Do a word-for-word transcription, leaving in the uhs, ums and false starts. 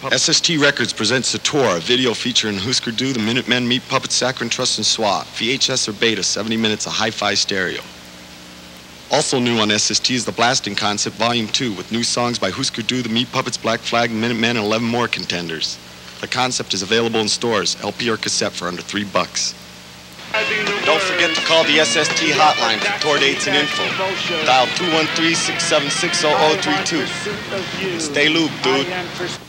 S S T Records presents The Tour, a video featuring Husker Du, the Minutemen, Meat Puppets, Saccharine Trust, and SWAT. V H S or Beta, seventy minutes of hi-fi stereo. Also new on S S T is the Blasting Concept Volume two, with new songs by Husker Du, the Meat Puppets, Black Flag, Minutemen, and eleven more contenders. The concept is available in stores, L P or cassette, for under three bucks. Don't forget to call the S S T hotline for tour dates and info. Dial two one three, six seven six, zero zero three two. Stay looped, dude.